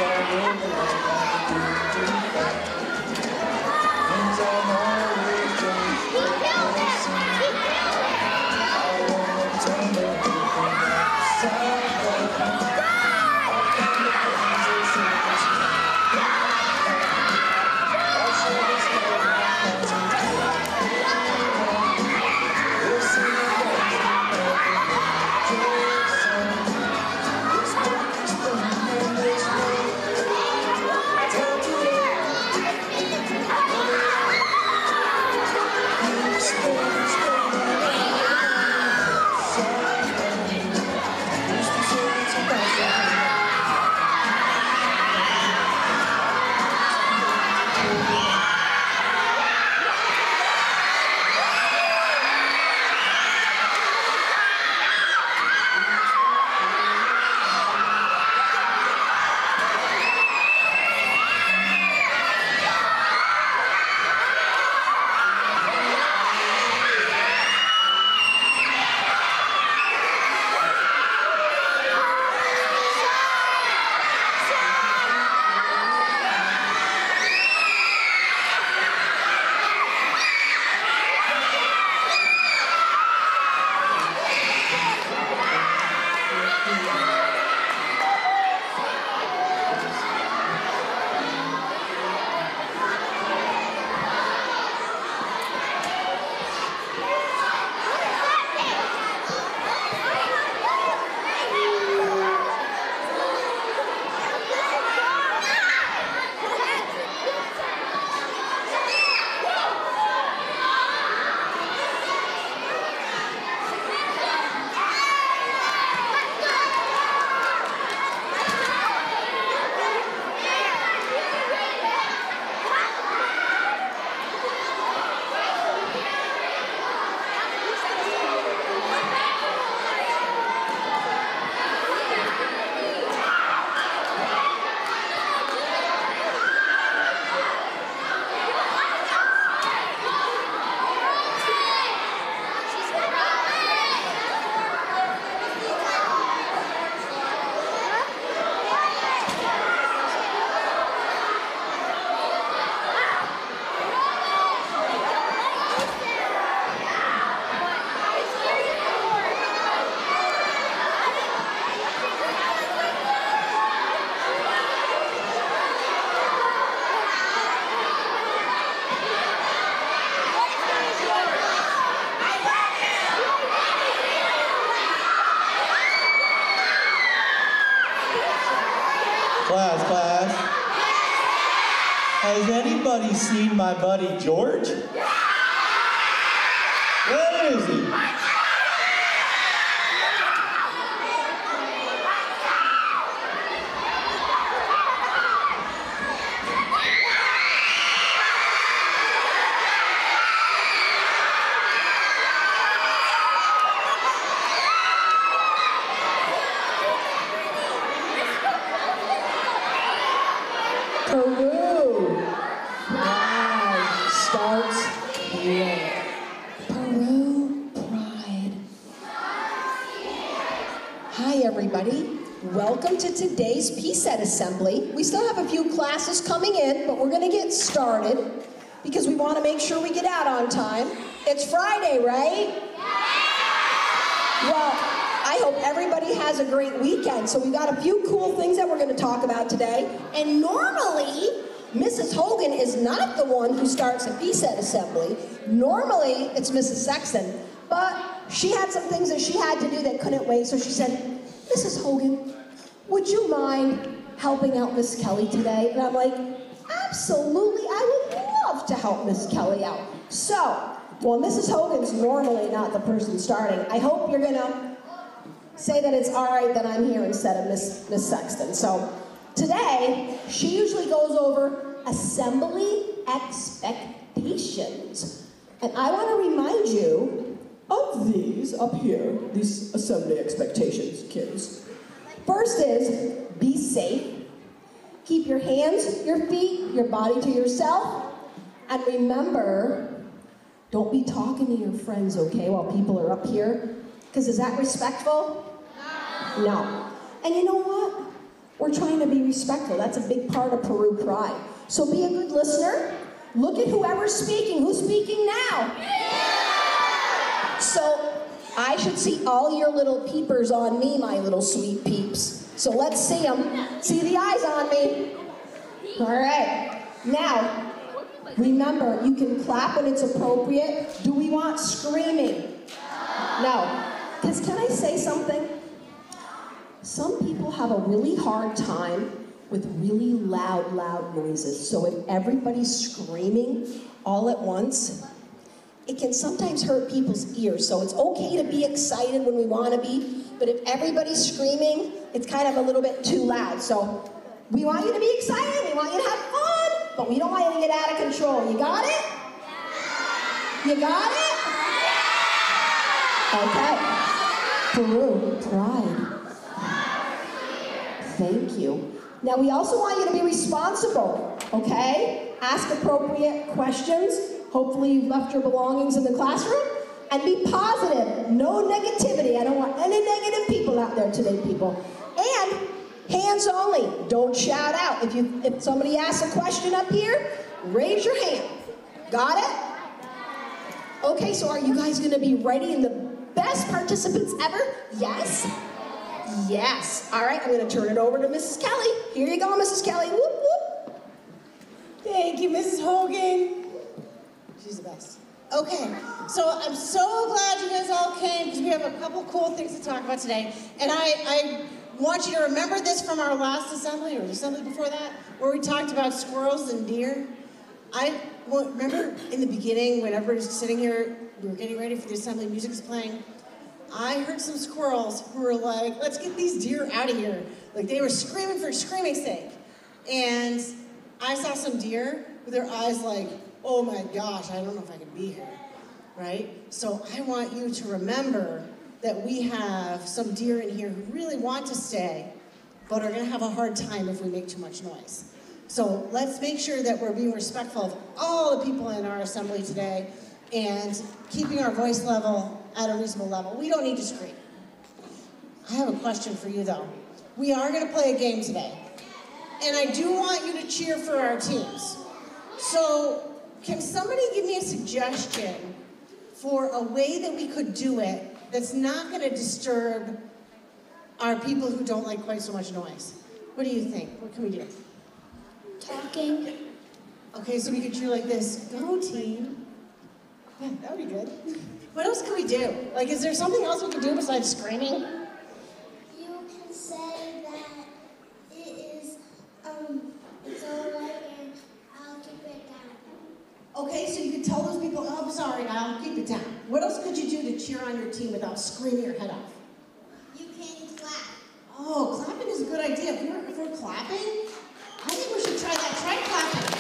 Class. Has anybody seen my buddy George? Where is he? Peru. Pride starts here. Peru Pride. Hi everybody. Welcome to today's PSET assembly. We still have a few classes coming in, but we're going to get started because we want to make sure we get out on time. It's Friday, right? Well, I hope everybody has a great weekend. So we've got a few cool things that we're going to talk about today. And normally, Mrs. Hogan is not the one who starts a PSET assembly. Normally, it's Mrs. Sexton. But she had some things that she had to do that couldn't wait. So she said, Mrs. Hogan, would you mind helping out Miss Kelly today? And I'm like, absolutely, I would love to help Miss Kelly out. So, well, Mrs. Hogan's normally not the person starting. I hope you're going to say that it's all right that I'm here instead of Miss Sexton. So today, she usually goes over assembly expectations. And I want to remind you of these up here, these assembly expectations, kids. First is, be safe. Keep your hands, your feet, your body to yourself. And remember, don't be talking to your friends, okay, while people are up here. Because is that respectful? No. And you know what? We're trying to be respectful. That's a big part of Peru Pride. So be a good listener. Look at whoever's speaking. Who's speaking now? So I should see all your little peepers on me, my little sweet peeps. So let's see them. See the eyes on me. All right. Now, remember, you can clap when it's appropriate. Do we want screaming? No. Because can I say something? Some people have a really hard time with really loud noises. So if everybody's screaming all at once, it can sometimes hurt people's ears. So it's okay to be excited when we want to be, but if everybody's screaming, it's kind of a little bit too loud. So we want you to be excited, we want you to have fun, but we don't want you to get out of control. You got it? You got it? Okay. Peru Pride. Thank you. Now we also want you to be responsible, okay? Ask appropriate questions. Hopefully you've left your belongings in the classroom. And be positive, no negativity. I don't want any negative people out there today, people. And hands only, don't shout out. If somebody asks a question up here, raise your hand. Got it? Okay, so are you guys gonna be ready and the best participants ever? Yes? Yes. All right, I'm gonna turn it over to Mrs. Kelly. Here you go, Mrs. Kelly. Whoop, whoop. Thank you, Mrs. Hogan. She's the best. Okay, so I'm so glad you guys all came because we have a couple cool things to talk about today. And I want you to remember this from our last assembly, or the assembly before that, where we talked about squirrels and deer. I remember in the beginning, when everybody's sitting here, we were getting ready for the assembly, music was playing, I heard some squirrels who were like, let's get these deer out of here. Like they were screaming for screaming's sake. And I saw some deer with their eyes like, oh my gosh, I don't know if I can be here, right? So I want you to remember that we have some deer in here who really want to stay, but are gonna have a hard time if we make too much noise. So let's make sure that we're being respectful of all the people in our assembly today and keeping our voice level at a reasonable level. We don't need to scream. I have a question for you though. We are gonna play a game today. And I do want you to cheer for our teams. So can somebody give me a suggestion for a way that we could do it that's not gonna disturb our people who don't like quite so much noise? What do you think? What can we do? Talking. Okay, so we could cheer like this. Go team. Yeah, that would be good. What else can we do? Like, is there something else we can do besides screaming? You can say that it is, it's alright and I'll keep it down. Okay, so you could tell those people, oh, I'm sorry, I'll keep it down. What else could you do to cheer on your team without screaming your head off? You can clap. Oh, clapping is a good idea. If we're clapping, I think we should try that. Try clapping.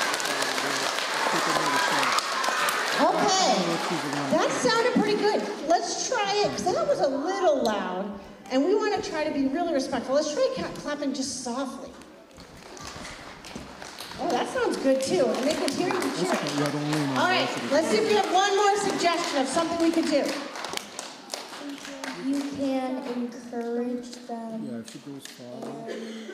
Okay, that sounded pretty good. Let's try it, because that was a little loud, and we want to try to be really respectful. Let's try clapping just softly. Oh, that sounds good too, and they can hear you cheering. All right, let's see if we have one more suggestion of something we could do. You can encourage them. Yeah, if it goes far,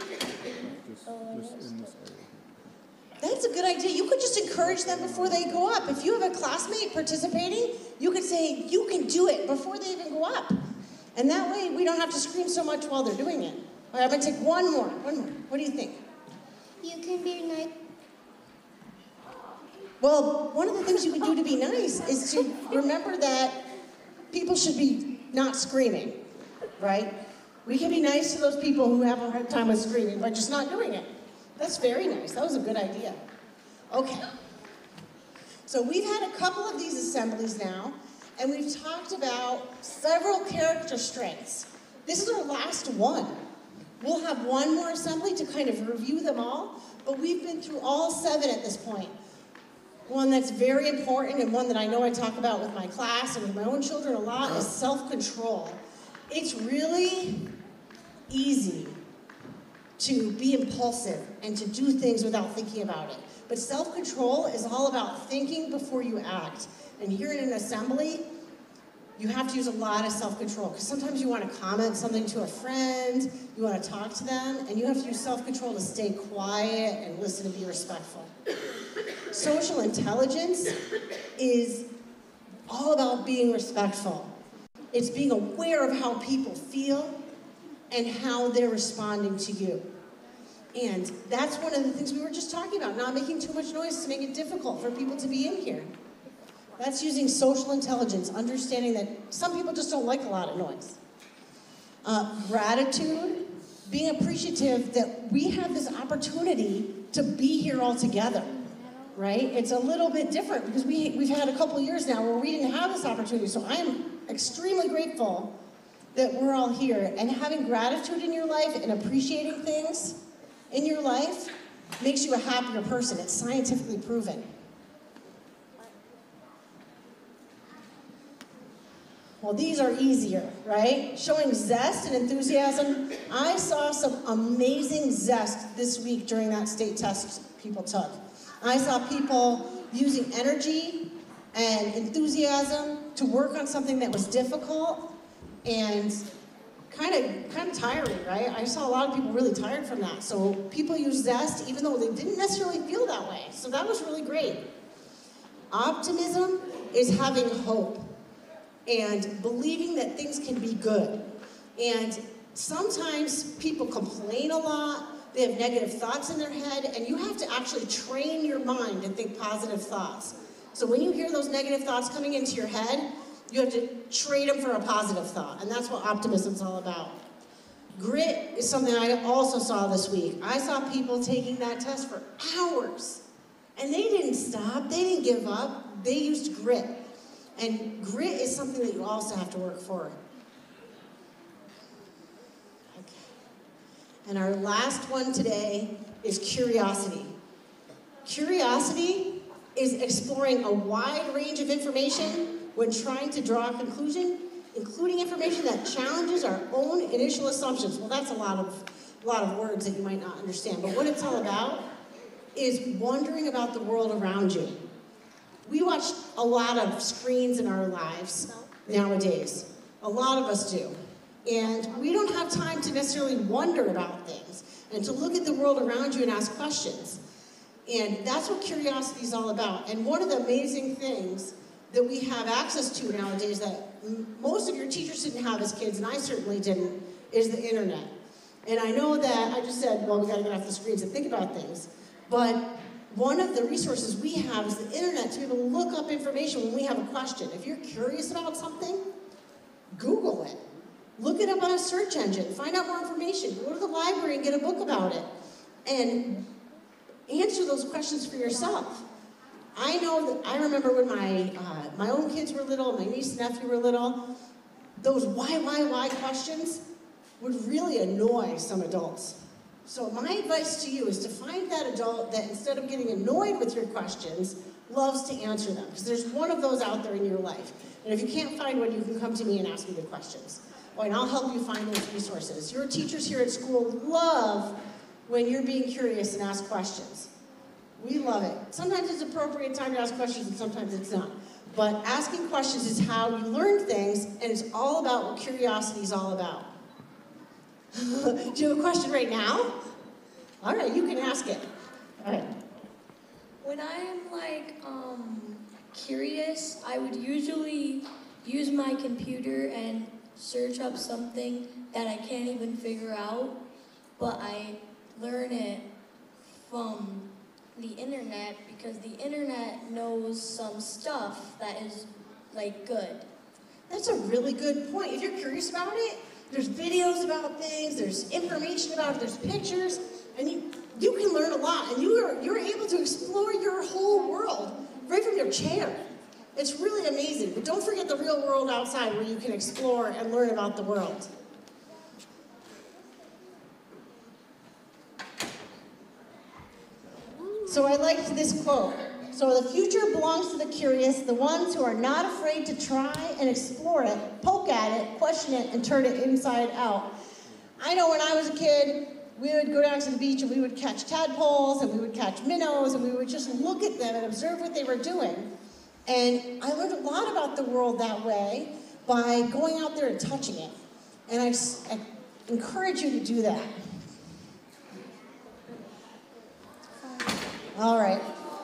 just in this area. That's a good idea. You could just encourage them before they go up. If you have a classmate participating, you could say, you can do it before they even go up. And that way, we don't have to scream so much while they're doing it. All right, I'm gonna take one more. What do you think? You can be nice. Well, one of the things you can do to be nice is to remember that people should be not screaming, right? We can be nice to those people who have a hard time with screaming by just not doing it. That's very nice. That was a good idea. Okay. So we've had a couple of these assemblies now, and we've talked about several character strengths. This is our last one. We'll have one more assembly to kind of review them all, but we've been through all 7 at this point. One that's very important and one that I know I talk about with my class and with my own children a lot is self-control. It's really easy to be impulsive and to do things without thinking about it. But self-control is all about thinking before you act. And here in an assembly, you have to use a lot of self-control, because sometimes you want to comment something to a friend, you want to talk to them, and you have to use self-control to stay quiet and listen and be respectful. Social intelligence is all about being respectful. It's being aware of how people feel and how they're responding to you. And that's one of the things we were just talking about, not making too much noise to make it difficult for people to be in here. That's using social intelligence, understanding that some people just don't like a lot of noise. Gratitude, being appreciative that we have this opportunity to be here all together, right? It's a little bit different because we've had a couple years now where we didn't have this opportunity. So I am extremely grateful that we're all here. And having gratitude in your life and appreciating things in your life makes you a happier person. It's scientifically proven. Well, these are easier, right? Showing zest and enthusiasm. I saw some amazing zest this week during that state test people took. I saw people using energy and enthusiasm to work on something that was difficult and kind of tiring, right? I saw a lot of people really tired from that. So people use zest even though they didn't necessarily feel that way. So that was really great. Optimism is having hope and believing that things can be good. And sometimes people complain a lot, they have negative thoughts in their head, and you have to actually train your mind to think positive thoughts. So when you hear those negative thoughts coming into your head, you have to trade them for a positive thought, and that's what optimism is all about. Grit is something I also saw this week. I saw people taking that test for hours, and they didn't stop, they didn't give up, they used grit. And grit is something that you also have to work for. Okay. And our last one today is curiosity. Curiosity is exploring a wide range of information when trying to draw a conclusion, including information that challenges our own initial assumptions. Well, that's a lot of words that you might not understand, but what it's all about is wondering about the world around you. We watch a lot of screens in our lives nowadays. A lot of us do. And we don't have time to necessarily wonder about things and to look at the world around you and ask questions. And that's what curiosity is all about. And one of the amazing things that we have access to nowadays that most of your teachers didn't have as kids, and I certainly didn't, is the internet. And I know that I just said, well, we gotta get off the screens and think about things. But one of the resources we have is the internet to be able to look up information when we have a question. If you're curious about something, Google it. Look it up on a search engine. Find out more information. Go to the library and get a book about it. And answer those questions for yourself. I know that I remember when my own kids were little, my niece and nephew were little, those why questions would really annoy some adults. So my advice to you is to find that adult that instead of getting annoyed with your questions, loves to answer them. Because there's one of those out there in your life. And if you can't find one, you can come to me and ask me the questions. And I'll help you find those resources. Your teachers here at school love when you're being curious and ask questions. We love it. Sometimes it's appropriate time to ask questions and sometimes it's not. But asking questions is how you learn things, and it's all about what curiosity is all about. Do you have a question right now? All right, you can ask it. All right. When I'm curious, I would usually use my computer and search up something that I can't even figure out, but I learn it from the internet because the internet knows some stuff that is good. That's a really good point. If you're curious about it, there's videos about things, there's information about it, there's pictures, and you can learn a lot, and you're able to explore your whole world right from your chair. It's really amazing, but don't forget the real world outside where you can explore and learn about the world. So I liked this quote. So the future belongs to the curious, the ones who are not afraid to try and explore it, poke at it, question it, and turn it inside out. I know when I was a kid, we would go down to the beach and we would catch tadpoles and we would catch minnows and we would just look at them and observe what they were doing. And I learned a lot about the world that way, by going out there and touching it. And I encourage you to do that. All right.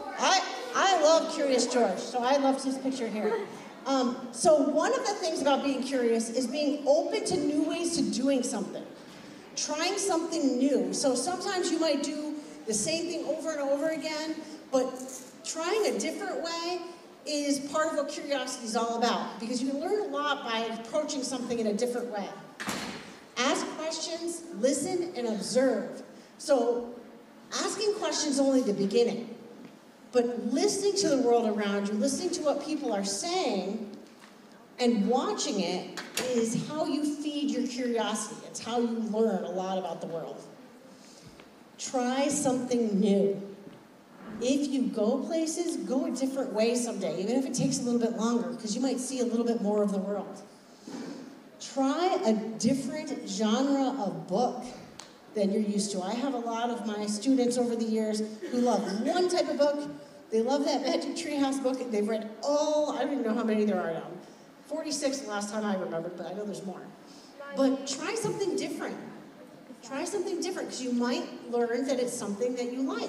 I love Curious George, so I love his picture here. So one of the things about being curious is being open to new ways to doing something. Trying something new. So sometimes you might do the same thing over and over again, but trying a different way is part of what curiosity is all about, because you can learn a lot by approaching something in a different way. Ask questions, listen, and observe. So asking questions is only the beginning. But listening to the world around you, listening to what people are saying, and watching it is how you feed your curiosity. It's how you learn a lot about the world. Try something new. If you go places, go a different way someday, even if it takes a little bit longer, because you might see a little bit more of the world. Try a different genre of book than you're used to. I have a lot of my students over the years who love one type of book. They love that Magic Treehouse book. They've read all, I don't even know how many there are now. 46 the last time I remembered, but I know there's more. But try something different. Try something different, because you might learn that it's something that you like.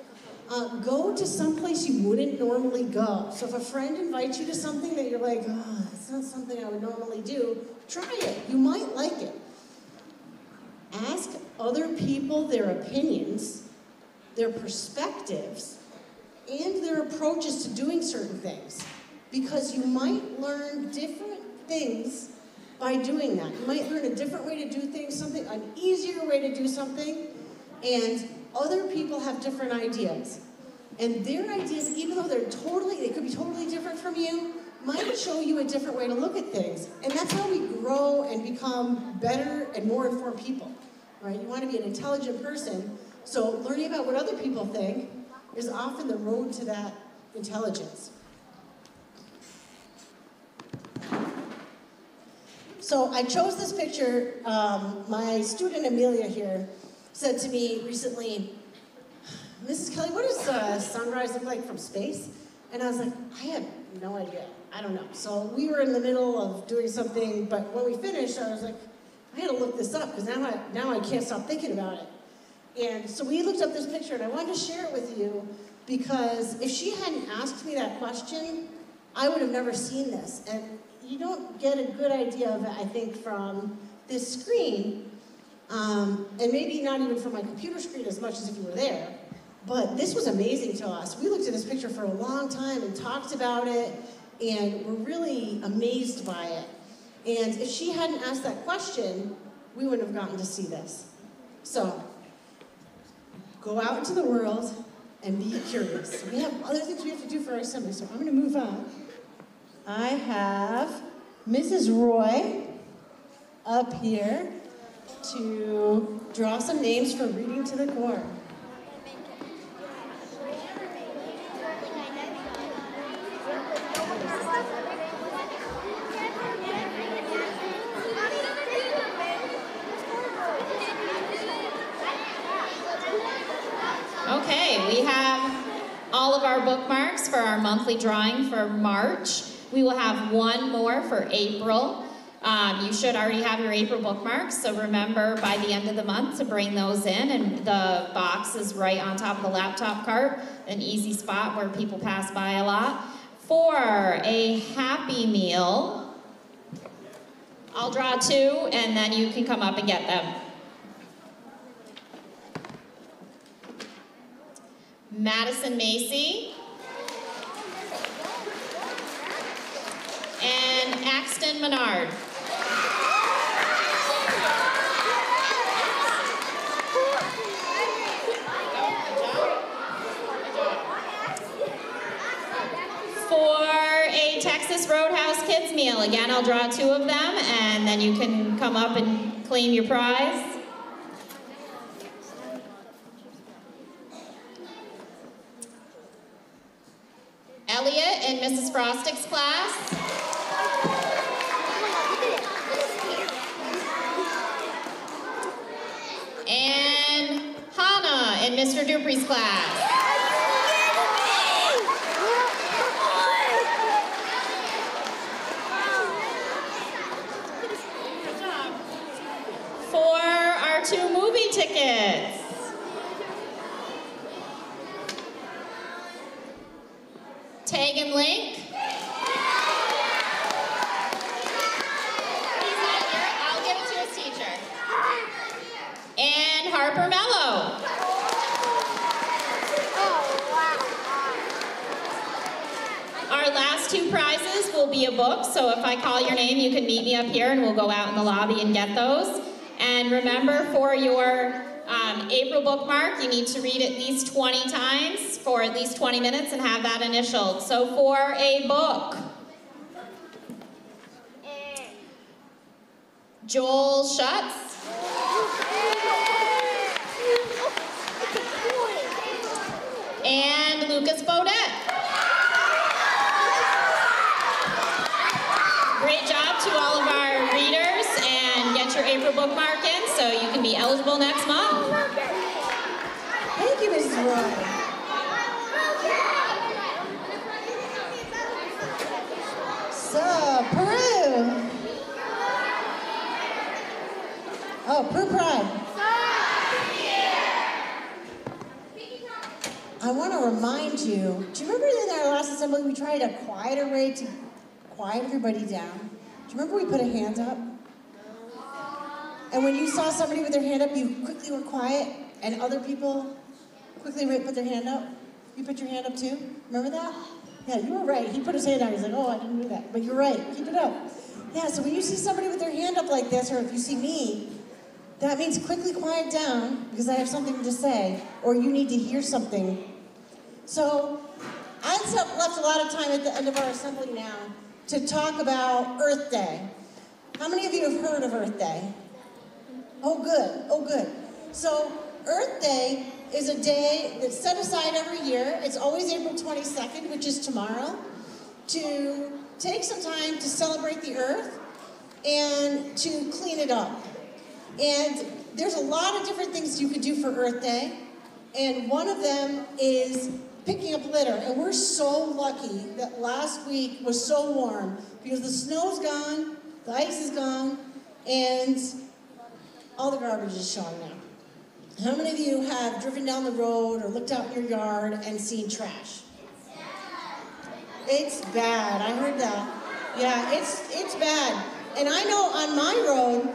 Go to some place you wouldn't normally go. So if a friend invites you to something that you're like, oh, it's not something I would normally do, try it. You might like it. Ask other people their opinions, their perspectives, and their approaches to doing certain things. Because you might learn different things by doing that. You might learn a different way to do things, an easier way to do something, and other people have different ideas. And their ideas, even though they could be totally different from you, might show you a different way to look at things. And that's how we grow and become better and more informed people, right? You want to be an intelligent person, so learning about what other people think is often the road to that intelligence. So I chose this picture. My student Amelia here said to me recently, Mrs. Kelly, what does sunrise look like from space? And I was like, I have no idea. I don't know. So we were in the middle of doing something, but when we finished, I was like, I had to look this up, because now I can't stop thinking about it. And so we looked up this picture, and I wanted to share it with you, because if she hadn't asked me that question, I would have never seen this. And you don't get a good idea of it, I think, from this screen, and maybe not even from my computer screen as much as if you were there. But this was amazing to us. We looked at this picture for a long time and talked about it, and were really amazed by it. And if she hadn't asked that question, we wouldn't have gotten to see this. So, go out into the world and be curious. We have other things we have to do for our assembly, so I'm going to move on. I have Mrs. Roy up here to draw some names for reading to the core. Okay, we have all of our bookmarks for our monthly drawing for March. We will have one more for April. You should already have your April bookmarks, so remember by the end of the month to bring those in, and the box is right on top of the laptop cart, an easy spot where people pass by a lot. For a Happy Meal, I'll draw two, and then you can come up and get them. Madison Macy, and Axton Menard. For a Texas Roadhouse Kids Meal, again, I'll draw two of them, and then you can come up and claim your prize. Elliot in Mrs. Frostic's class. And Hannah in Mr. Dupree's class. movie tickets. Tag and Link. He's not here. I'll give it to his teacher. And Harper Mello. Our last two prizes will be a book, so if I call your name, you can meet me up here and we'll go out in the lobby and get those. And remember, for your April bookmark, you need to read at least 20 times for at least 20 minutes and have that initialed. So for a book, Joel Schutz. And Lucas Baudet. Great job to all of our readers, and get your April bookmark in so you can be eligible next month. Thank you, Mrs. Roy. So, Peru. Oh, Peru Pride. I want to remind you, do you remember in our last assembly we tried a quieter way to quiet everybody down? Do you remember we put a hand up? And when you saw somebody with their hand up, you quickly were quiet, and other people quickly put their hand up? You put your hand up too? Remember that? Yeah, you were right. He put his hand out. He's like, oh, I didn't do that. But you're right. Keep it up. Yeah, so when you see somebody with their hand up like this, or if you see me, that means quickly quiet down because I have something to say, or you need to hear something. So I've left a lot of time at the end of our assembly now to talk about Earth Day. How many of you have heard of Earth Day? Oh, good. Oh, good. So Earth Day is a day that's set aside every year. It's always April 22nd, which is tomorrow, to take some time to celebrate the Earth and to clean it up. And there's a lot of different things you could do for Earth Day, and one of them is picking up litter. And we're so lucky that last week was so warm because the snow's gone, the ice is gone, and all the garbage is showing now. How many of you have driven down the road or looked out in your yard and seen trash? It's bad. I heard that. Yeah, it's bad. And I know on my road,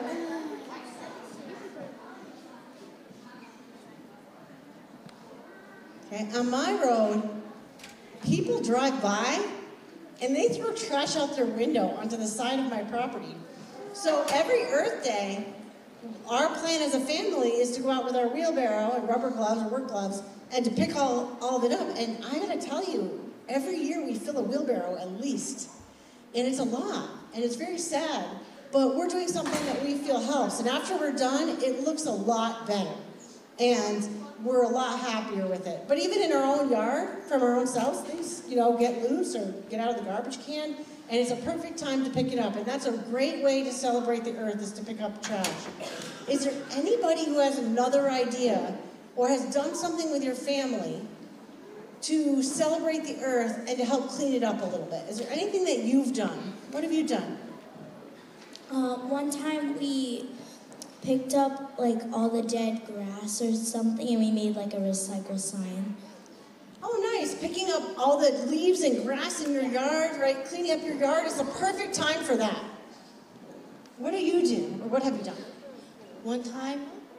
on my road, people drive by and they throw trash out their window onto the side of my property. So every Earth Day, our plan as a family is to go out with our wheelbarrow and rubber gloves or work gloves and to pick all of it up. And I'm gonna tell you, every year we fill a wheelbarrow at least. And it's a lot, and it's very sad. But we're doing something that we feel helps. And after we're done, it looks a lot better. And we're a lot happier with it. But even in our own yard, from our own selves, things, get loose or get out of the garbage can, and it's a perfect time to pick it up. And that's a great way to celebrate the Earth, is to pick up trash. Is there anybody who has another idea or has done something with your family to celebrate the Earth and to help clean it up a little bit? Is there anything that you've done? What have you done? One time we picked up all the dead grass or something, and we made a recycle sign. Oh, nice. Picking up all the leaves and grass in your yard, right? Cleaning up your yard is the perfect time for that. What do you do, or what have you done? One time,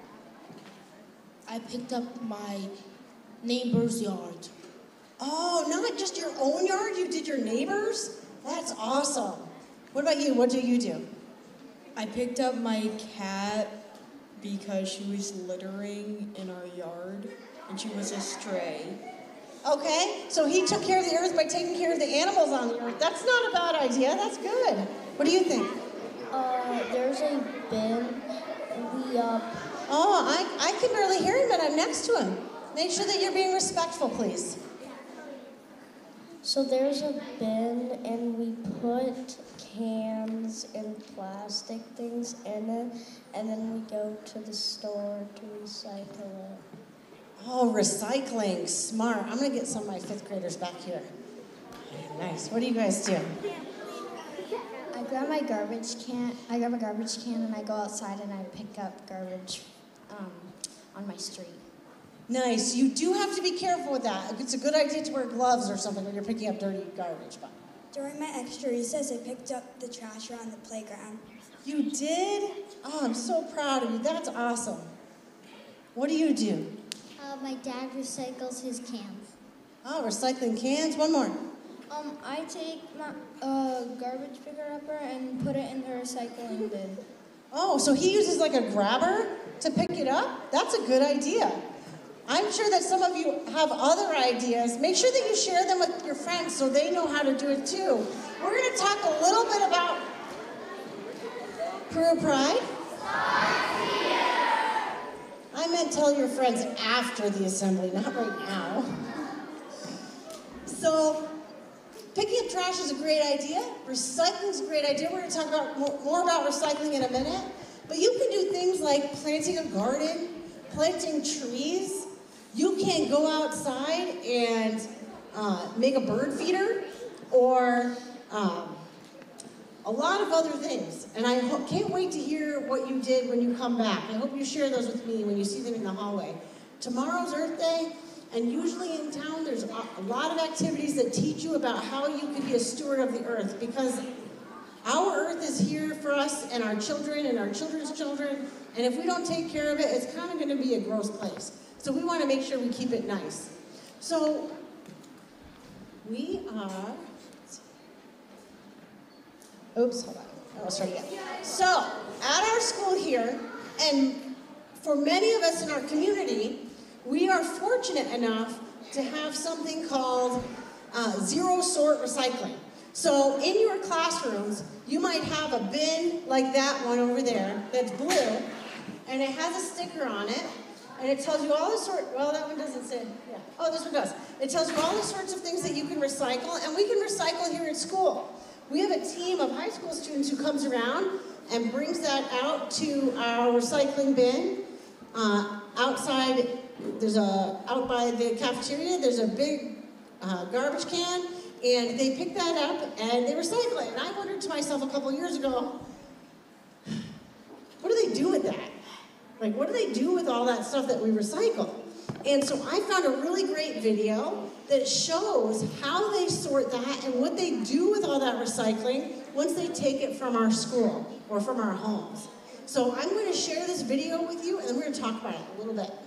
I picked up my neighbor's yard. Oh, not just your own yard, you did your neighbor's? That's awesome. What about you? What do you do? I picked up my cat because she was littering in our yard and she was a stray. Okay, so he took care of the Earth by taking care of the animals on the Earth. That's not a bad idea, that's good. What do you think? There's a bin. Oh, I can barely hear him, but I'm next to him. Make sure that you're being respectful, please. So there's a bin, and we put cans and plastic things in it, and then we go to the store to recycle it. Oh, recycling, smart. I'm gonna get some of my 5th graders back here. Nice, what do you guys do? I grab my garbage can. I grab a garbage can, and I go outside and I pick up garbage on my street. Nice. You do have to be careful with that. It's a good idea to wear gloves or something when you're picking up dirty garbage. During my extra recess, I picked up the trash around the playground. You did? Oh, I'm so proud of you. That's awesome. What do you do? My dad recycles his cans. Oh, recycling cans. One more. I take my garbage picker-upper and put it in the recycling bin. Oh, so he uses like a grabber to pick it up? That's a good idea. I'm sure that some of you have other ideas. Make sure that you share them with your friends so they know how to do it too. We're going to talk a little bit about Peru Pride. I meant tell your friends after the assembly, not right now. So, picking up trash is a great idea. Recycling is a great idea. We're going to talk about more about recycling in a minute. But you can do things like planting a garden, planting trees. You can go outside and make a bird feeder or a lot of other things. And I can't wait to hear what you did when you come back. I hope you share those with me when you see them in the hallway. Tomorrow's Earth Day, and usually in town there's a lot of activities that teach you about how you can be a steward of the earth, because our earth is here for us and our children and our children's children, and if we don't take care of it, it's kind of going to be a gross place. So we want to make sure we keep it nice. So we are... Oops, hold on. I'll start again. So, at our school here, and for many of us in our community, we are fortunate enough to have something called zero sort recycling. So, in your classrooms, you might have a bin like that one over there that's blue, and it has a sticker on it, and it tells you all the well, that one doesn't say, yeah. Oh, this one does. It tells you all the sorts of things that you can recycle, and we can recycle here at school. We have a team of high school students who comes around and brings that out to our recycling bin. Outside, out by the cafeteria, there's a big garbage can, and they pick that up and they recycle it. And I wondered to myself a couple years ago, what do they do with that? Like, what do they do with all that stuff that we recycle? And so I found a really great video that shows how they sort that and what they do with all that recycling once they take it from our school or from our homes. So I'm going to share this video with you, and then we're going to talk about it a little bit.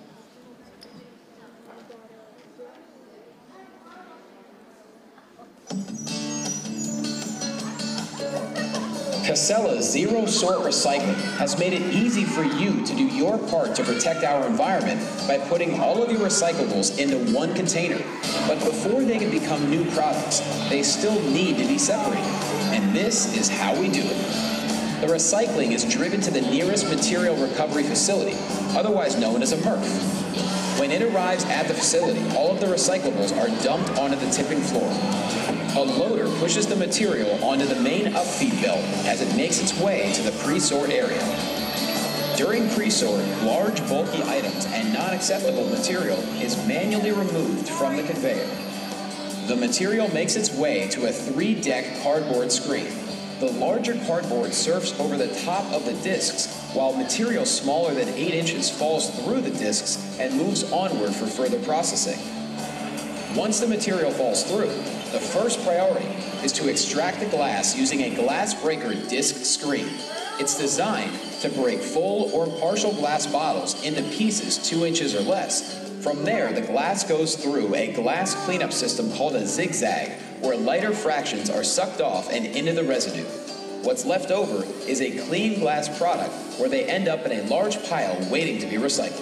Casella's Zero Sort Recycling has made it easy for you to do your part to protect our environment by putting all of your recyclables into one container. But before they can become new products, they still need to be separated. And this is how we do it. The recycling is driven to the nearest material recovery facility, otherwise known as a MRF. When it arrives at the facility, all of the recyclables are dumped onto the tipping floor. A loader pushes the material onto the main upfeed belt as it makes its way to the pre-sort area. During pre-sort, large bulky items and non-acceptable material is manually removed from the conveyor. The material makes its way to a 3-deck cardboard screen. The larger cardboard surfs over the top of the discs, while material smaller than 8 inches falls through the discs and moves onward for further processing. Once the material falls through, the first priority is to extract the glass using a glass breaker disc screen. It's designed to break full or partial glass bottles into pieces 2 inches or less. From there, the glass goes through a glass cleanup system called a zigzag, where lighter fractions are sucked off and into the residue. What's left over is a clean glass product where they end up in a large pile waiting to be recycled.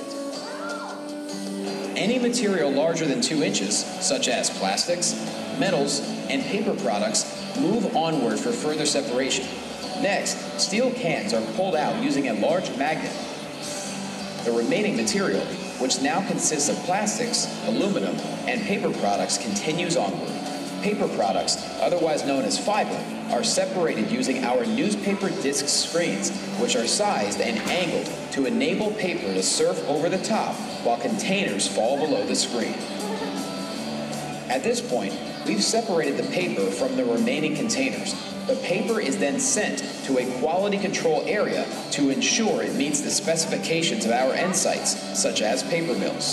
Any material larger than 2 inches, such as plastics, metals, and paper products, move onward for further separation. Next, steel cans are pulled out using a large magnet. The remaining material, which now consists of plastics, aluminum, and paper products, continues onward. Paper products, otherwise known as fiber, are separated using our newspaper disc screens, which are sized and angled to enable paper to surf over the top while containers fall below the screen. At this point, we've separated the paper from the remaining containers. The paper is then sent to a quality control area to ensure it meets the specifications of our end sites, such as paper mills.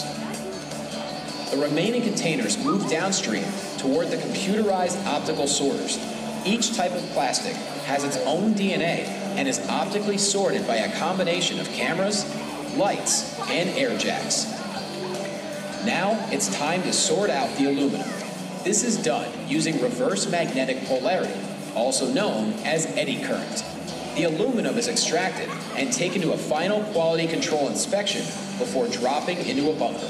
The remaining containers move downstream toward the computerized optical sorters. Each type of plastic has its own DNA and is optically sorted by a combination of cameras, lights, and air jacks. Now it's time to sort out the aluminum. This is done using reverse magnetic polarity, also known as eddy current. The aluminum is extracted and taken to a final quality control inspection before dropping into a bunker.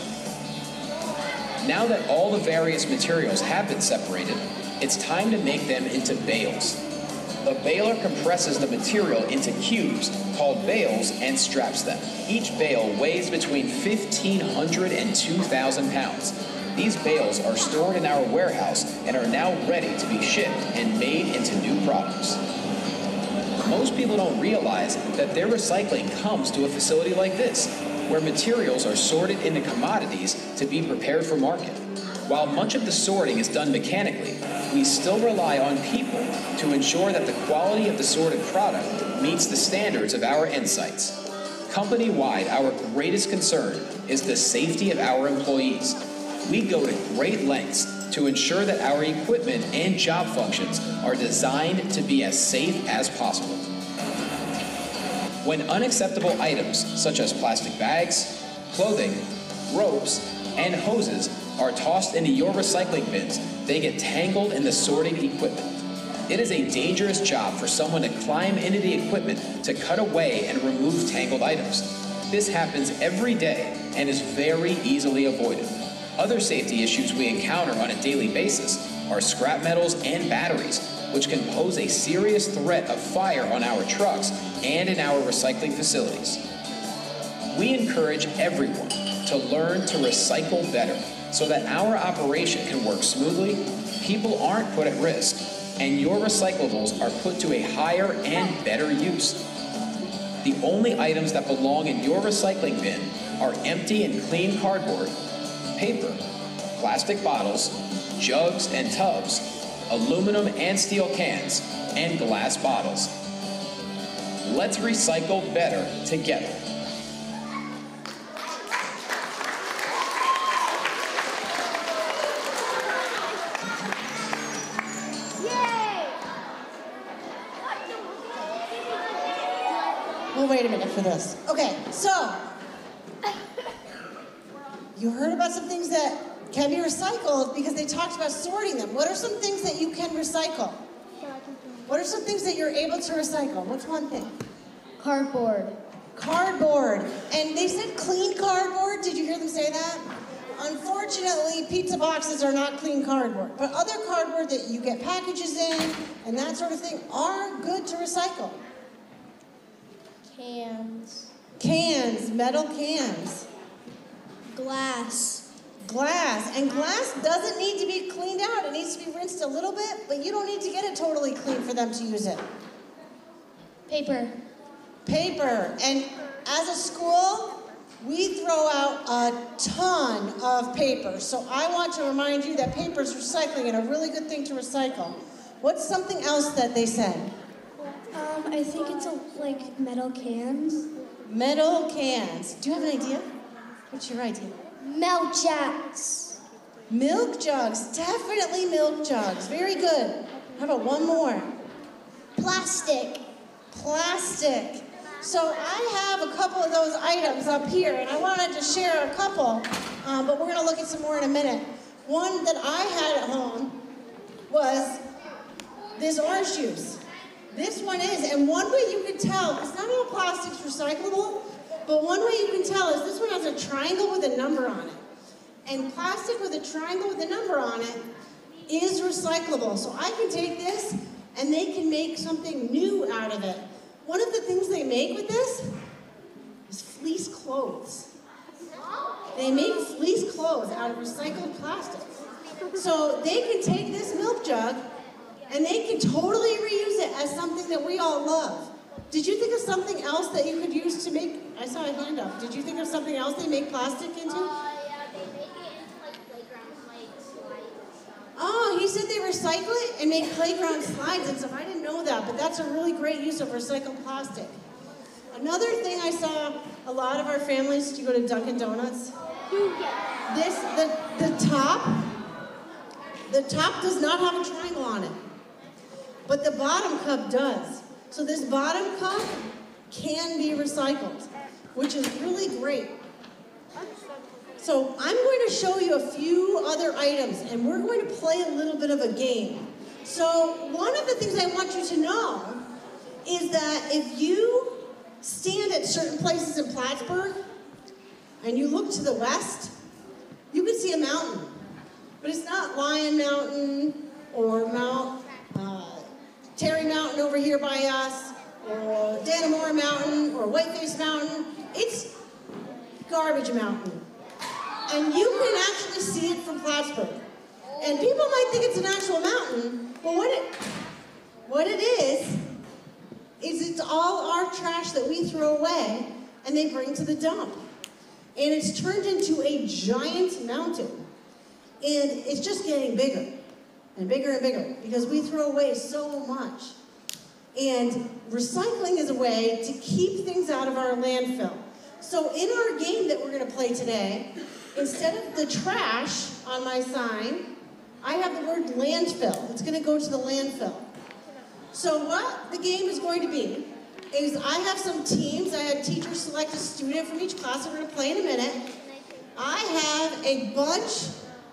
Now that all the various materials have been separated, it's time to make them into bales. The baler compresses the material into cubes called bales and straps them. Each bale weighs between 1,500 and 2,000 pounds. These bales are stored in our warehouse and are now ready to be shipped and made into new products. Most people don't realize that their recycling comes to a facility like this, where materials are sorted into commodities to be prepared for market. While much of the sorting is done mechanically, we still rely on people to ensure that the quality of the sorted product meets the standards of our end sites. Company-wide, our greatest concern is the safety of our employees. We go to great lengths to ensure that our equipment and job functions are designed to be as safe as possible. When unacceptable items such as plastic bags, clothing, ropes, and hoses are tossed into your recycling bins, they get tangled in the sorting equipment. It is a dangerous job for someone to climb into the equipment to cut away and remove tangled items. This happens every day and is very easily avoided. Other safety issues we encounter on a daily basis are scrap metals and batteries, which can pose a serious threat of fire on our trucks and in our recycling facilities. We encourage everyone to learn to recycle better so that our operation can work smoothly, people aren't put at risk, and your recyclables are put to a higher and better use. The only items that belong in your recycling bin are empty and clean cardboard, paper, plastic bottles, jugs and tubs, aluminum and steel cans, and glass bottles. Let's recycle better together. Well, wait a minute for this. Okay, so you heard about some things that can be recycled because they talked about sorting them. What are some things that you can recycle? What are some things that you're able to recycle? What's one thing? Cardboard. Cardboard. And they said clean cardboard. Did you hear them say that? Unfortunately, pizza boxes are not clean cardboard. But other cardboard that you get packages in and that sort of thing are good to recycle. Cans. Cans, metal cans. Glass. Glass. And glass doesn't need to be cleaned out. It needs to be rinsed a little bit, but you don't need to get it totally clean for them to use it. Paper. Paper. And as a school, we throw out a ton of paper. So I want to remind you that paper is recycling and a really good thing to recycle. What's something else that they said? I think it's like metal cans. Metal cans. Do you have an idea? What's your idea? Milk jugs. Milk jugs. Definitely milk jugs. Very good. How about one more? Plastic. Plastic. So I have a couple of those items up here, and I wanted to share a couple, but we're going to look at some more in a minute. One that I had at home was this orange juice. This one is, and one way you can tell, because not all plastic's recyclable, but one way you can tell is this one has a triangle with a number on it. And plastic with a triangle with a number on it is recyclable. So I can take this, and they can make something new out of it. One of the things they make with this is fleece clothes. They make fleece clothes out of recycled plastic. So they can take this milk jug, and they can totally reuse it as something that we all love. Did you think of something else that you could use to make, I saw a hand up. Did you think of something else they make plastic into? Yeah, they make it into like playground slides and stuff. Oh, he said they recycle it and make playground slides and stuff. I didn't know know that, but that's a really great use of recycled plastic. Another thing I saw a lot of our families, do you go to Dunkin' Donuts? The top does not have a triangle on it, but the bottom cup does. So this bottom cup can be recycled, which is really great. So I'm going to show you a few other items, and we're going to play a little bit of a game. So one of the things I want you to know is that if you stand at certain places in Plattsburgh and you look to the west, you can see a mountain. But it's not Lion Mountain or Mount Terry Mountain over here by us, or Dannemora Mountain or Whiteface Mountain. It's Garbage Mountain. And you can actually see it from Plattsburgh. And people might think it's an actual mountain, but what it is it's all our trash that we throw away and they bring to the dump. And it's turned into a giant mountain. And it's just getting bigger and bigger and bigger because we throw away so much. And recycling is a way to keep things out of our landfill. So in our game that we're going to play today, instead of the trash on my sign, I have the word landfill. It's going to go to the landfill. So what the game is going to be is I have some teams. I had teachers select a student from each class that we're going to play in a minute. I have a bunch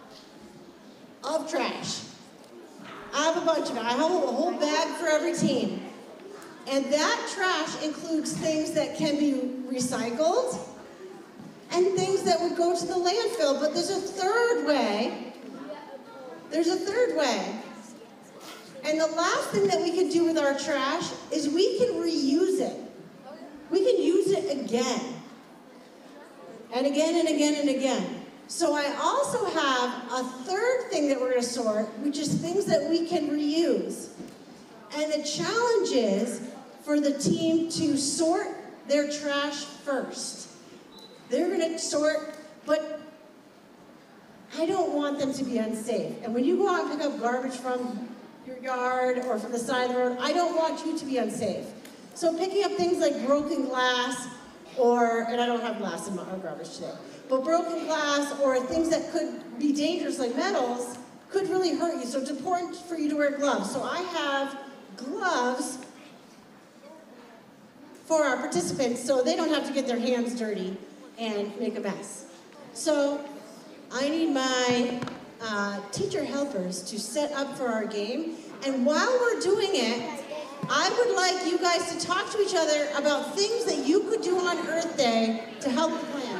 of trash. I have a bunch of it. I have a whole bag for every team. And that trash includes things that can be recycled and things that would go to the landfill. But there's a third way. There's a third way. And the last thing that we can do with our trash is we can reuse it. We can use it again. And again and again and again. So I also have a third thing that we're going to sort, which is things that we can reuse. And the challenge is for the team to sort their trash first. They're going to sort, but I don't want them to be unsafe. And when you go out and pick up garbage from your yard or from the side of the road, I don't want you to be unsafe. So picking up things like broken glass and I don't have glass in our garbage today, but broken glass or things that could be dangerous like metals could really hurt you. So it's important for you to wear gloves. So I have gloves for our participants so they don't have to get their hands dirty and make a mess. So I need my teacher helpers to set up for our game. And while we're doing it, I would like you guys to talk to each other about things that you could do on Earth Day to help the planet.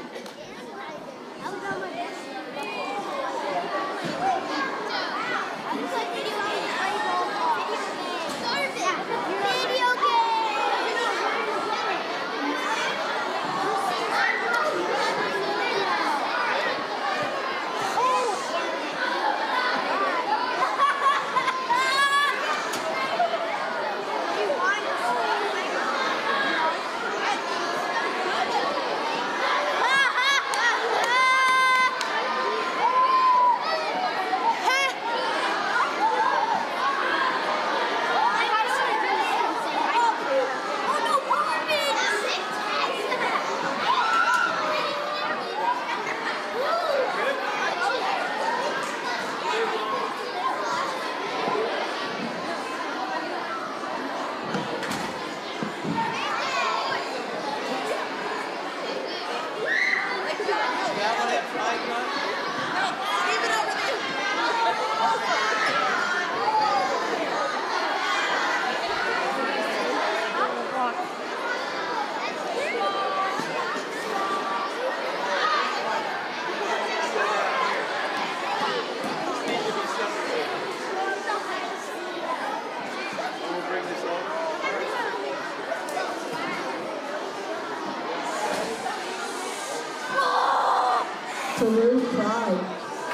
Peru Pride.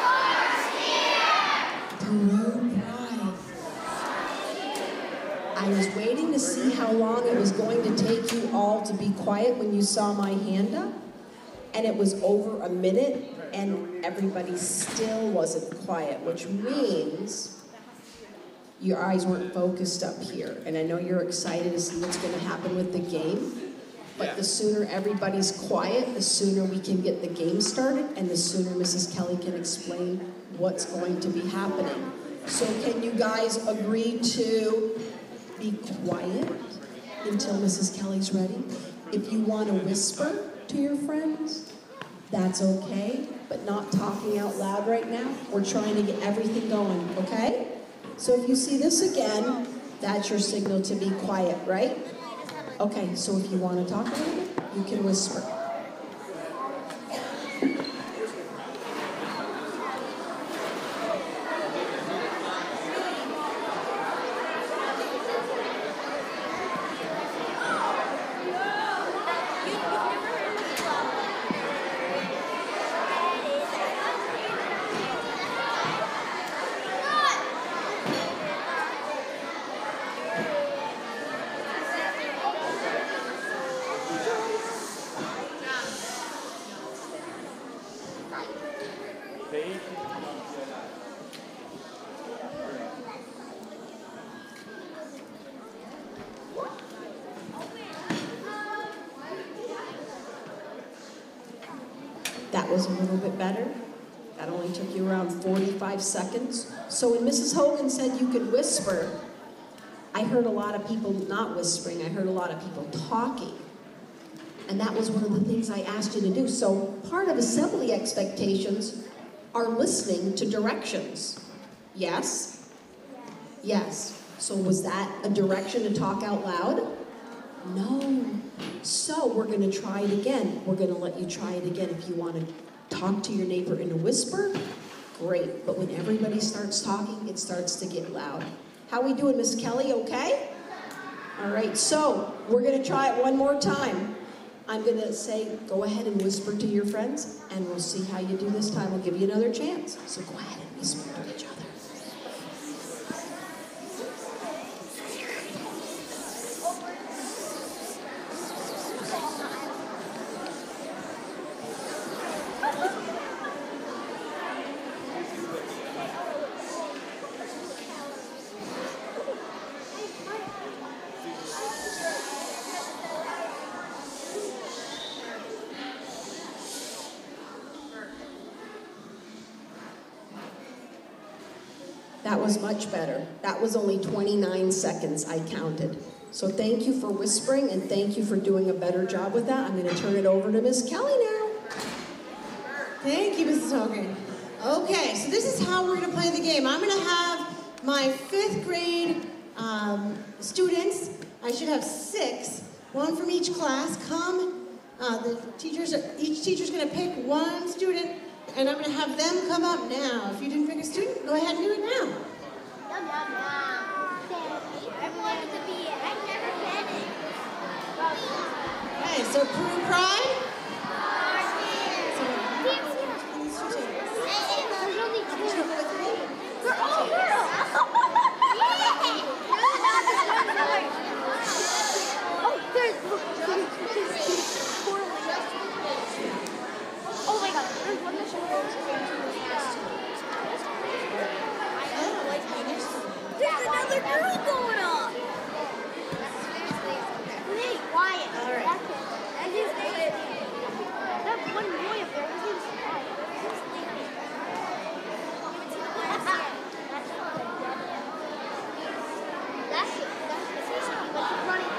Peru Pride. I was waiting to see how long it was going to take you all to be quiet when you saw my hand up, and it was over a minute, and everybody still wasn't quiet, which means your eyes weren't focused up here. And I know you're excited to see what's gonna happen with the game. But the sooner everybody's quiet, the sooner we can get the game started, and the sooner Mrs. Kelly can explain what's going to be happening. So can you guys agree to be quiet until Mrs. Kelly's ready? If you want to whisper to your friends, that's okay, but not talking out loud right now. We're trying to get everything going, okay? So if you see this again, that's your signal to be quiet, right? Okay, so if you want to talk a little bit, you can whisper. That was a little bit better. That only took you around 45 seconds. So when Mrs. Hogan said you could whisper, I heard a lot of people not whispering. I heard a lot of people talking. And that was one of the things I asked you to do. So part of assembly expectations are listening to directions. Yes? Yes. So was that a direction to talk out loud? No. So we're going to try it again. We're going to let you try it again. If you want to talk to your neighbor in a whisper, great. But when everybody starts talking, it starts to get loud. How we doing, Miss Kelly? Okay? All right. So we're going to try it one more time. I'm going to say, go ahead and whisper to your friends, and we'll see how you do this time. We'll give you another chance. So go ahead and whisper to each other. That was much better. That was only 29 seconds I counted. So thank you for whispering, and thank you for doing a better job with that. I'm going to turn it over to Miss Kelly now. Thank you, Mrs. Hogan. Okay, so this is how we're going to play the game. I'm going to have my 5th grade students, I should have 6, one from each class, come. Each teacher's going to pick one student, and I'm going to have them come up now. If you didn't pick a student, go ahead and do it now. Yum, yum, yum. I wanted to be it. I've never been it. Okay, so Prue Pride. There's only 2. They're all girls. Oh, there's oh my god, there's one that's there's another girl going on. Hey, quiet. All right. That one boy up there, his name's That's it. But he's running.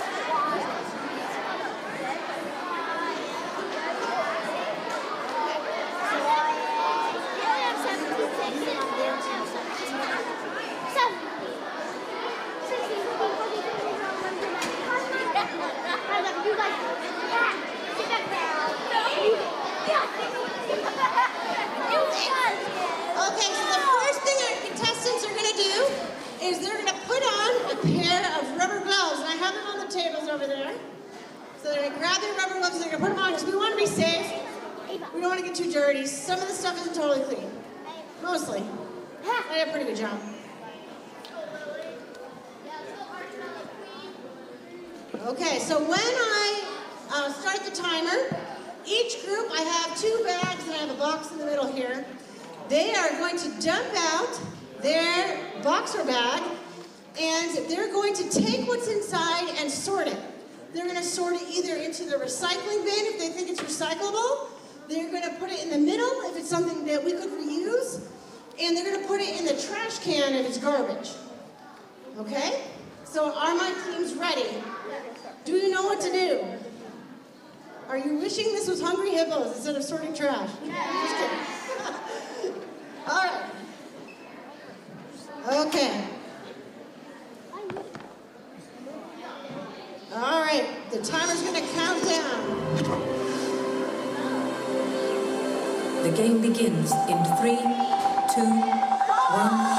Okay, so the first thing our contestants are going to do is they're going to put on a pair of rubber gloves, and I have them on the tables over there. So they're going to grab their rubber gloves and they're going to put them on because we want to be safe. We don't want to get too dirty. Some of the stuff isn't totally clean. Mostly. I did a pretty good job. Okay, so when I start the timer, each group, I have 2 bags and I have a box in the middle here. They are going to dump out their boxer bag and they're going to take what's inside and sort it. They're going to sort it either into the recycling bin if they think it's recyclable. They're going to put it in the middle if it's something that we could reuse. And they're going to put it in the trash can if it's garbage. Okay? So are my teams ready? Do you know what to do? Are you wishing this was Hungry Hippos instead of sorting trash? Just kidding. All right. Okay. All right, the timer's going to count down. The game begins in 3, 2, 1.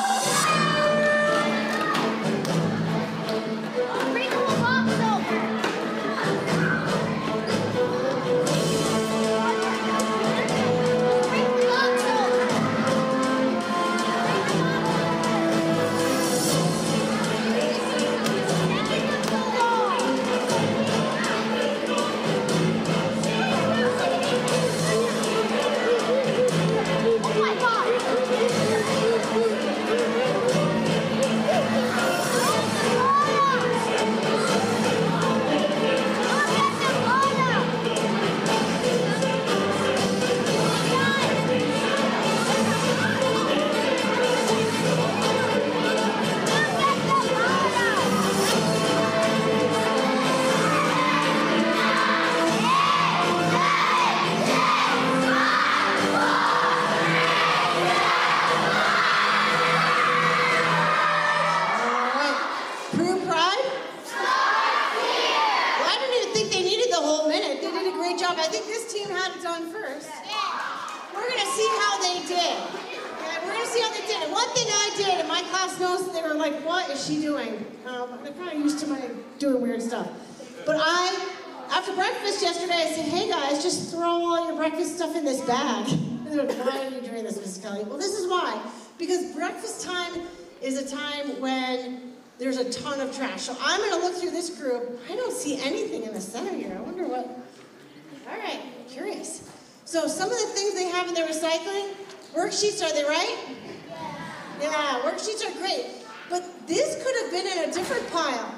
I think this team had it done first. We're going to see how they did. Okay, we're going to see how they did. And one thing I did, and my class knows, they were like, what is she doing? They're kind of used to my doing weird stuff. But after breakfast yesterday, I said, hey guys, just throw all your breakfast stuff in this bag. And they're like, why are you doing this, Mrs. Kelly? Well, this is why. Because breakfast time is a time when there's a ton of trash. So I'm going to look through this group. I don't see anything in the center here. I wonder what... All right, curious. So some of the things they have in their recycling, worksheets, are they right? Yeah, worksheets are great. But this could have been in a different pile.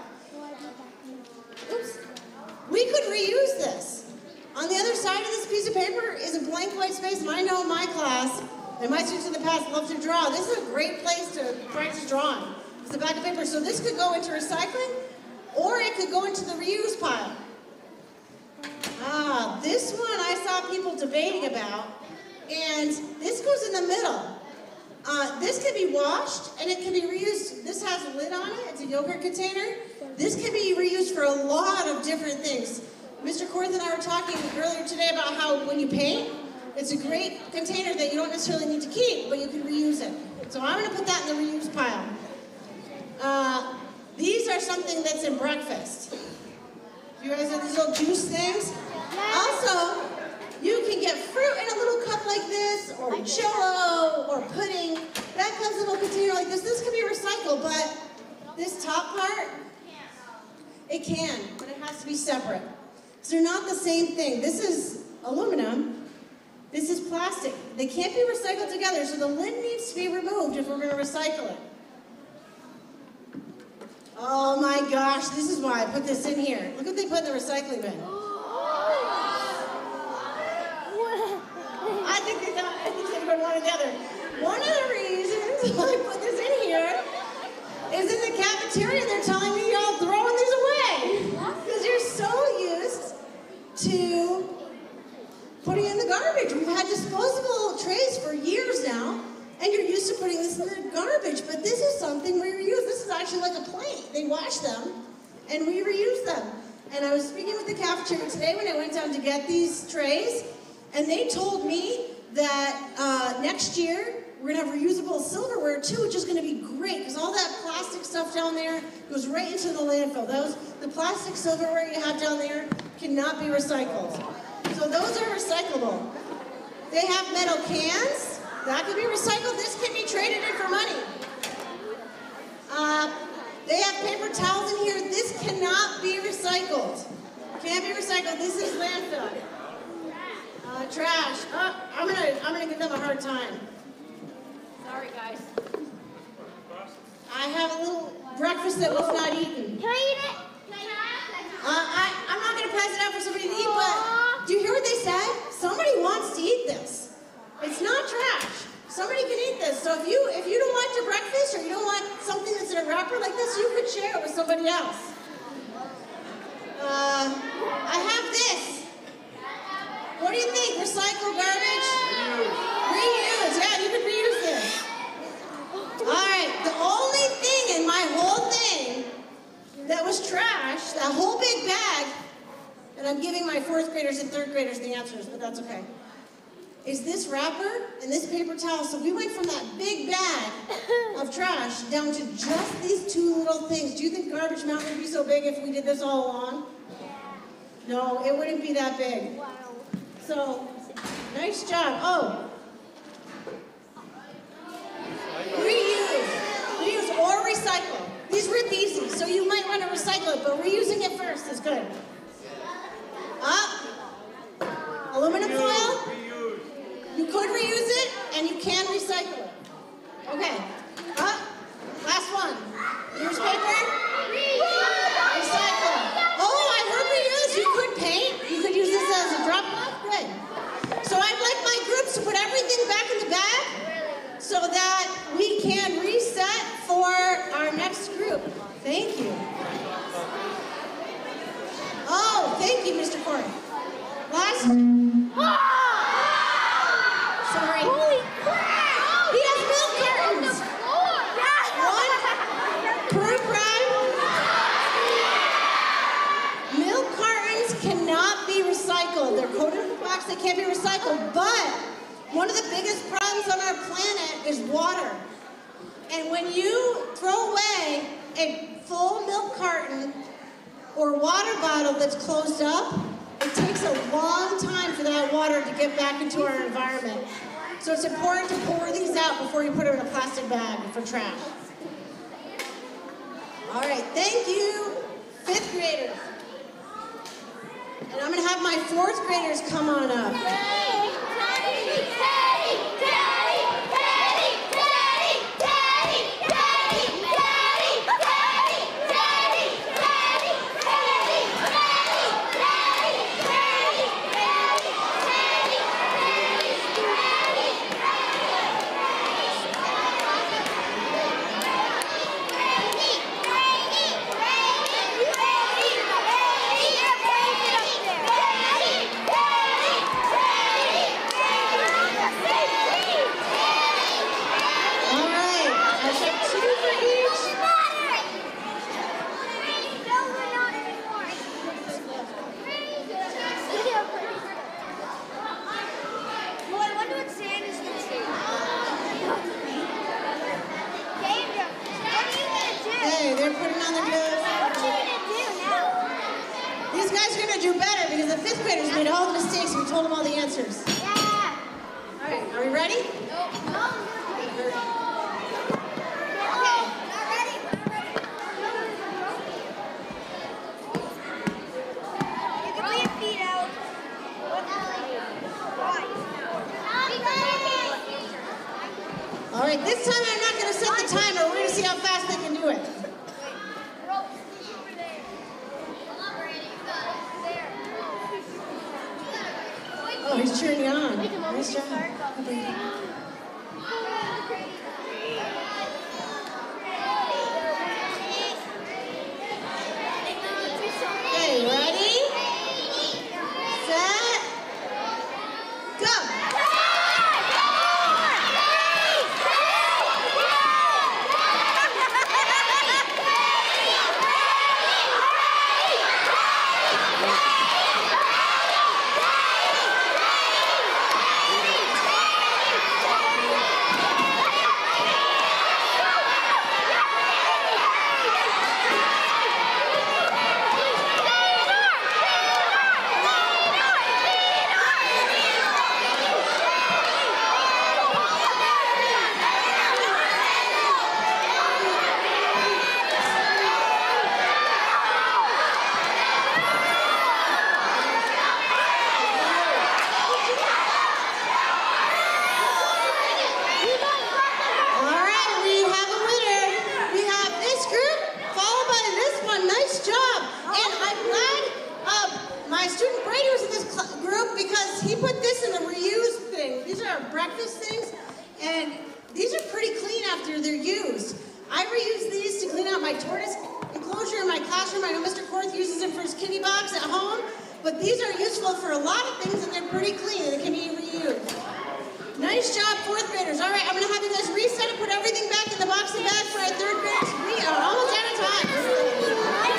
Oops. We could reuse this. On the other side of this piece of paper is a blank white space, and I know my class, and my students in the past love to draw. This is a great place to practice drawing. It's a back of paper. So this could go into recycling, or it could go into the reuse pile. This one I saw people debating about, and this goes in the middle. This can be washed, and it can be reused. This has a lid on it. It's a yogurt container. This can be reused for a lot of different things. Mr. Korth and I were talking earlier today about how when you paint, it's a great container that you don't necessarily need to keep, but you can reuse it. So I'm going to put that in the reuse pile. These are something that's in breakfast. You guys have these little juice things? Also, you can get fruit in a little cup like this, or Jell-O, or pudding. That comes in a little container like this. This can be recycled, but this top part, it can, but it has to be separate. So they're not the same thing. This is aluminum. This is plastic. They can't be recycled together, so the lid needs to be removed if we're going to recycle it. Oh my gosh, this is why I put this in here. Look what they put in the recycling bin. I think they put one or the other. One of the reasons I put this in here is in the cafeteria they're telling me y'all throwing these away. Because you're so used to putting in the garbage. We've had disposable trays for years now, and you're used to putting this in the garbage, but this is something we reuse. This is actually like a plate. They wash them, and we reuse them. And I was speaking with the cafeteria today when I went down to get these trays, and they told me that next year we're going to have reusable silverware too, which is going to be great, because all that plastic stuff down there goes right into the landfill. The plastic silverware you have down there cannot be recycled. So those are recyclable. They have metal cans. That can be recycled. This can be traded in for money. They have paper towels in here. This cannot be recycled. Can't be recycled. This is landfill. Trash. I'm gonna give them a hard time. Sorry, guys. I have a little breakfast breakfast that was not eaten. Can I eat it? I'm not going to pass it out for somebody to eat, but do you hear what they said? Somebody wants to eat this. It's not trash. Somebody can eat this. So if you don't want your breakfast or you don't want something that's in a wrapper like this, you could share it with somebody else. I have this. What do you think? Recycle garbage? Reuse. Yeah, you could reuse this. All right. The only thing in my whole thing that was trash, that whole big bag, and I'm giving my 4th graders and 3rd graders the answers, but that's okay, is this wrapper and this paper towel. So we went from that big bag of trash down to just these 2 little things. Do you think Garbage Mountain would be so big if we did this all along? No, it wouldn't be that big. So, nice job. Oh. Reuse or recycle. These were easy, so you might want to recycle it, but reusing it first is good. Up. Aluminum foil. You could reuse it, and you can recycle it. Okay. Up. Last one. Newspaper. Recycle. Oh, I heard reuse. You could paint. You could use this as a drop-off. Good. So I'd like my groups to put everything back in the bag so that we can reset for our next group. Thank you. Oh, thank you, Mr. Corey. Last. Sorry. Holy crap! He has milk cartons. One per prime. Milk cartons cannot be recycled. They're coated in box. They can't be recycled. But one of the biggest problems on our planet is water. And when you throw away a full milk carton or water bottle that's closed up, it takes a long time for that water to get back into our environment. So it's important to pour these out before you put them in a plastic bag for trash. All right, thank you, 5th graders. And I'm going to have my 4th graders come on up. All right, this time I'm not going to set the timer. We're going to see how fast they can do it. Oh, he's cheering you on. Nice job. Okay, ready? Set. Go. after they're used. I reuse these to clean out my tortoise enclosure in my classroom. I know Mr. Korth uses them for his kitty box at home, but these are useful for a lot of things and they're pretty clean and they can be reused. Nice job, 4th graders. All right, I'm gonna have you guys reset and put everything back in the box and bag for our 3rd graders. We are almost out of time.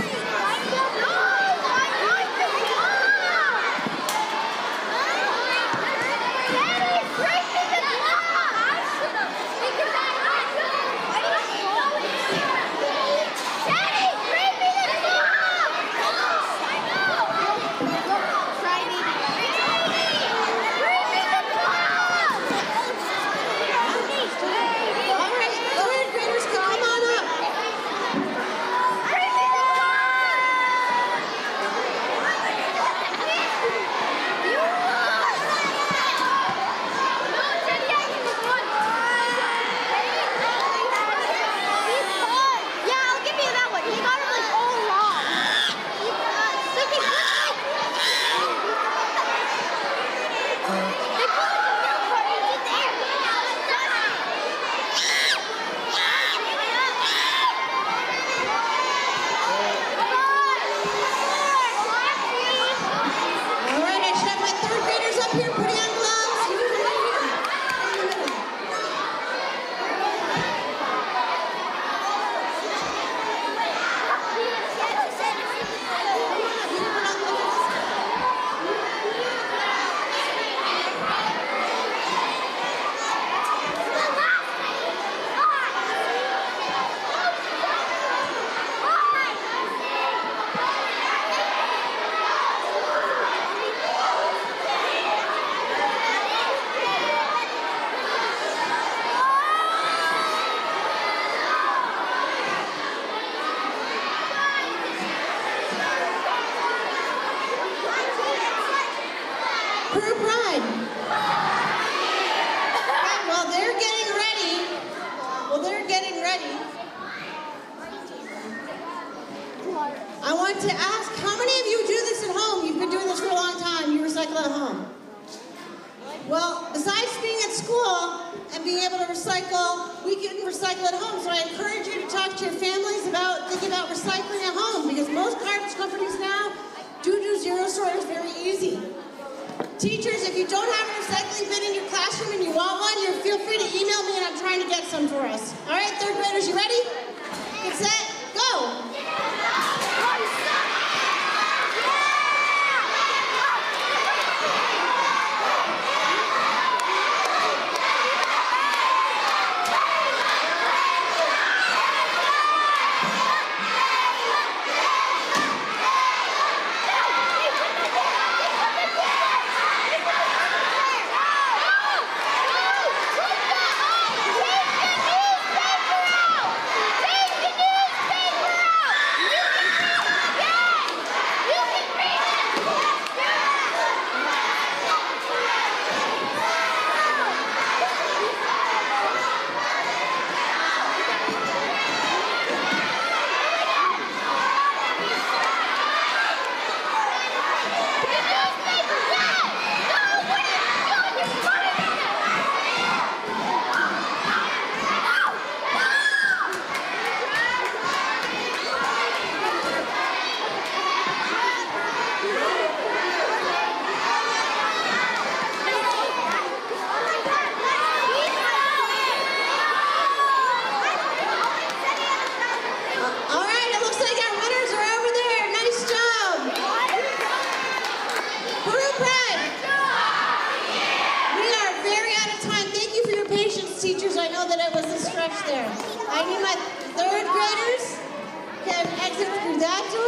I want to ask, how many of you do this at home? You've been doing this for a long time. You recycle at home. Well, besides being at school and being able to recycle, we can recycle at home. So I encourage you to talk to your families about thinking about recycling at home, because most garbage companies now do zero sort. It's very easy. Teachers, if you don't have a recycling bin in your classroom and you want one, you feel free to email me and I'm trying to get some for us. All right, 3rd graders, you ready? Get set, go! Teachers, I know that it was a stretch there. I need my 3rd graders can exit through that door.